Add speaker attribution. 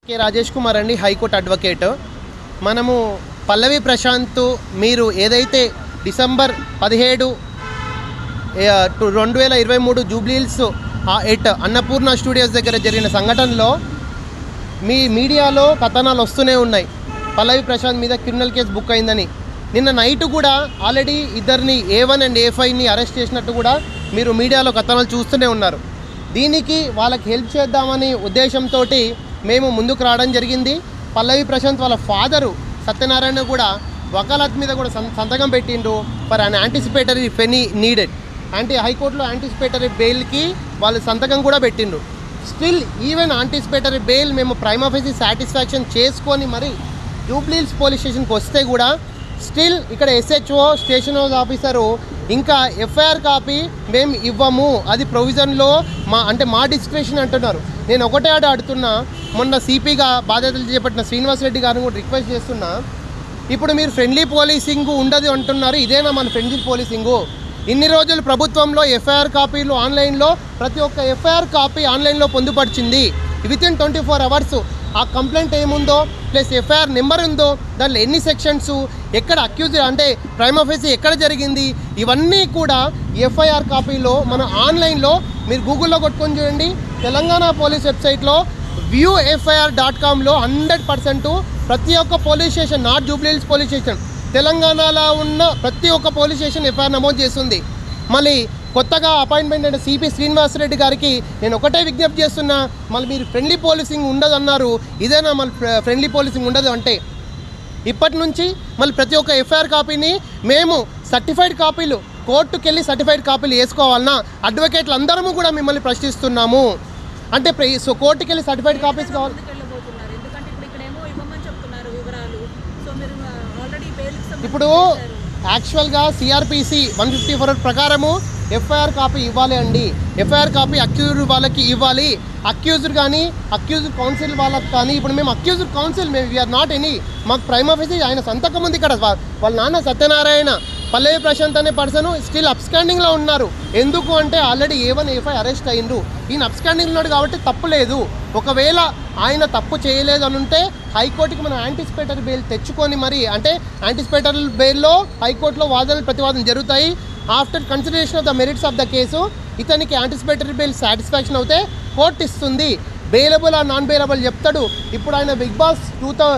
Speaker 1: కే రాజేష్ కుమార్ అండి, high court advocate. మనము పల్లవి ప్రశాంత్ మీరు ఏదైతే December 17, 2023 Jubilee Hills at Annapurna studios దగ్గర జరిగిన సంఘటనలో మీ మీడియాలో కథనాలు వస్తూనే ఉన్నాయి. పల్లవి ప్రశాంత్ మీద క్రిమినల్ కేసు బుక్ అయిందని. నిన్న నైట్ కూడా ఆల్రెడీ ఇద్దరిని A1 అండ్ A5ని అరెస్ట్ చేసినట్టు కూడా మీరు మీడియాలో కథనాలు చూస్తూనే ఉన్నారు. దీనికి వాళ్ళకి హెల్ప్ చేద్దామని ఉద్దేశంతో మేము ముందుకు రావడం జరిగింది. పల్లవి ప్రశాంత్ వాళ్ళ ఫాదరు సత్యనారాయణ కూడా వకాలత్ మీద కూడా సంతకం పెట్టిండ్రు ఫర్ అన్ యాంటిసిపేటరీ ఫెనీ నీడెడ్. హైకోర్టులో యాంటిసిపేటరీ బెయిల్కి వాళ్ళు సంతకం కూడా పెట్టిండ్రు. స్టిల్ ఈవెన్ యాంటిసిపేటరీ బెయిల్ మేము ప్రైమ్ ఆఫీసీ సాటిస్ఫాక్షన్ చేసుకొని మరి జూబ్లీహిల్స్ పోలీస్ స్టేషన్కి వస్తే కూడా స్టిల్ ఇక్కడ SHO స్టేషన్ హౌస్ ఆఫీసరు ఇంకా FIR కాపీ మేము ఇవ్వము, అది ప్రొవిజన్లో మా డిస్క్రిప్షన్ అంటున్నారు. నేను ఒకటే అడుగుతున్నా, మొన్న CPగా బాధ్యతలు చేపట్టిన శ్రీనివాస్ రెడ్డి గారిని కూడా రిక్వెస్ట్ చేస్తున్నా, ఇప్పుడు మీరు ఫ్రెండ్లీ పోలీసింగ్ ఉండదు అంటున్నారు, ఇదేనా మన ఫ్రెండ్లీ పోలీసింగు? ఇన్ని రోజులు ప్రభుత్వంలో FIR కాపీలు ఆన్లైన్లో ప్రతి ఒక్క FIR కాపీ ఆన్లైన్లో పొందుపరిచింది. వితిన్ 24 అవర్స్ ఆ కంప్లైంట్ ఏముందో ప్లస్ FIR నెంబర్ ఉందో, దాంట్లో ఎన్ని సెక్షన్స్, ఎక్కడ అక్యూజ్ అంటే ప్రైమ్ ఆఫీసీ ఎక్కడ జరిగింది, ఇవన్నీ కూడా FIR కాపీలో మన ఆన్లైన్లో మీరు గూగుల్లో కొట్టుకొని చూడండి. తెలంగాణ పోలీస్ వెబ్సైట్లో viewfir.comలో 100% ప్రతి ఒక్క police station, not Jubilee Hills police station, తెలంగాణలో ఉన్న ప్రతి ఒక్క పోలీస్ స్టేషన్ FIR నమోదు చేస్తుంది. మళ్ళీ కొత్తగా అపాయింట్మెంట్ అయిన CP శ్రీనివాస్ రెడ్డి గారికి నేను ఒకటే విజ్ఞప్తి చేస్తున్నా, మళ్ళీ మీరు ఫ్రెండ్లీ పోలీసింగ్ ఉండదు అన్నారు, ఇదేనా మళ్ళీ ఫ్రెండ్లీ పోలీసింగ్ ఉండదు అంటే? ఇప్పటి నుంచి మళ్ళీ ప్రతి ఒక్క FIR కాపీని మేము సర్టిఫైడ్ కాపీలు కోర్టుకు వెళ్ళి సర్టిఫైడ్ కాపీలు వేసుకోవాలన్నా అడ్వకేట్లు అందరము కూడా మిమ్మల్ని ప్రశ్నిస్తున్నాము. అంటే కోర్టుకు వెళ్ళి సర్టిఫైడ్ కాపీస్ కావాలి. ఇప్పుడు యాక్చువల్గా CRPC 154 ప్రకారము FIR కాపీ ఇవ్వాలి అండి. FIR కాపీ అక్యూజ్డ్ వాళ్ళకి ఇవ్వాలి. అక్యూజ్డ్ కానీ అక్యూజ్డ్ కౌన్సిల్ వాళ్ళకి కానీ, ఇప్పుడు మేము అక్యూజ్డ్ కౌన్సిల్, మేము వీఆర్ నాట్ ఎనీ, మాకు ప్రైమ్ ఆఫీసీ ఆయన సంతకం ఉంది ఇక్కడ. వాళ్ళ నాన్న సత్యనారాయణ, పల్లవి ప్రశాంత్ అనే పర్సన్ స్టిల్ అబ్స్కాండింగ్లో ఉన్నారు. ఎందుకు అంటే ఆల్రెడీ A1 A5 అరెస్ట్ అయ్యిండ్రు. ఈయన అబ్స్కాండింగ్ ఉన్నాడు కాబట్టి తప్పు లేదు. ఒకవేళ ఆయన తప్పు చేయలేదు అని ఉంటే హైకోర్టుకి మనం యాంటిసిపేటరీ బెయిల్ తెచ్చుకొని మరి, అంటే యాంటిసిపేటరీ బెయిల్లో హైకోర్టులో వాదనలు ప్రతివాదనలు జరుగుతాయి. After consideration of the merits of the case ఇతనికి యాంటిసిపేటరీ బెయిల్ సాటిస్ఫాక్షన్ అవుతే కోర్టు ఇస్తుంది. బెయిలబుల్ ఆ నాన్ బెయిలబుల్ చెప్తాడు. ఇప్పుడు ఆయన బిగ్ బాస్